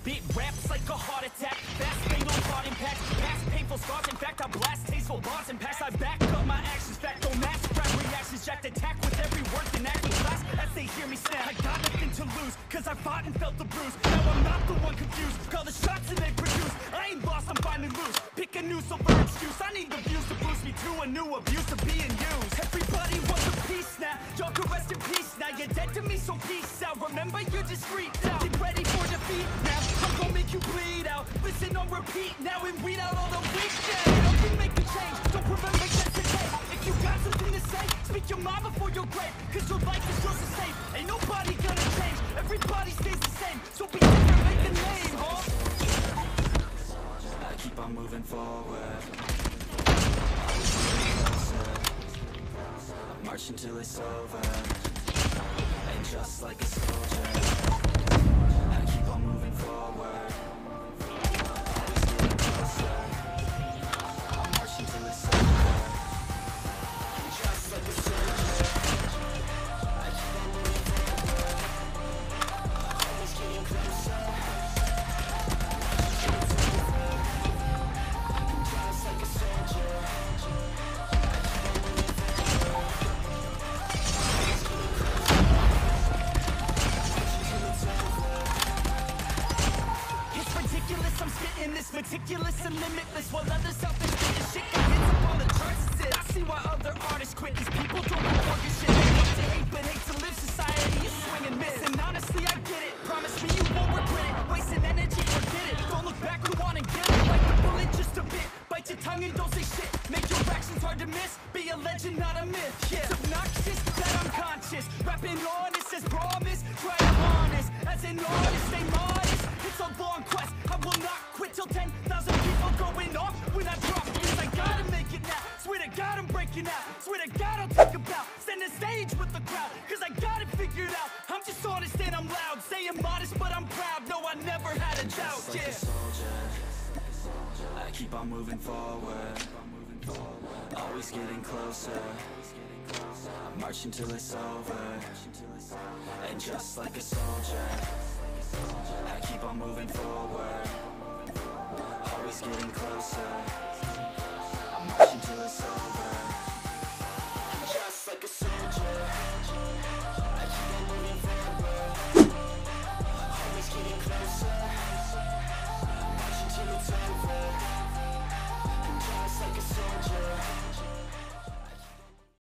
spit raps like a heart attack. Fast fatal thought impact, past painful scars. In fact, I blast tasteful bars and pass. I back up my actions, fact don't mask rap reactions. Jacked attack with every word in acting class as they hear me snap. I got nothing to lose, cause I fought and felt the bruise. Now I'm not the one confused, call the shots and they produce. I ain't lost, I'm finally loose. Pick a new silver excuse. I need the views to boost me to a new abuse of being used. Everybody wants a piece now, y'all can rest in peace now. You're dead to me, so peace out. Remember you're discreet now. Get ready for defeat now. I'm gonna make you bleed out. Listen on repeat now and weed out all the weak. Yeah, don't you make a change. Don't remember yesterday. If you got something to say, speak your mind before your grave. Cause your life is yours to save. Ain't nobody gonna change. Everybody stays the same. So be different, make a name, huh? I keep on moving forward. I march until it's over. And just like a soldier, I keep on moving forward. Always getting closer. I march until it's over. And just like a soldier, I keep on moving forward. Always getting closer. Just like a soldier, I'm spitting this meticulous and limitless, while others out there spitting shit that hits up on the charts. I see why other artists quit, cause people don't report your shit. They love to hate but hate to live. Society is swing and miss, and honestly I get it. Promise me you won't regret it. Wasting energy, forget it. Don't look back, go on and get it. Like the bullet just a bit. Bite your tongue and don't say shit. Make your actions hard to miss. Be a legend, not a myth. Yeah, it's obnoxious that I'm conscious. Rapping honest as promise. Try to harness as an artist, stay modest. It's a long quest. I will not quit till 10,000 people going off when I drop. Cause I gotta make it now. Swear to God I'm breaking out. Swear to God I'll take a bow. Stand the stage with the crowd. Cause I got it figured out. I'm just honest and I'm loud. Saying modest but I'm proud. No, I never had a doubt. just like a soldier, I keep on moving forward. Always getting closer. I march until it's over. And just like a soldier, I keep on moving forward. Always getting closer.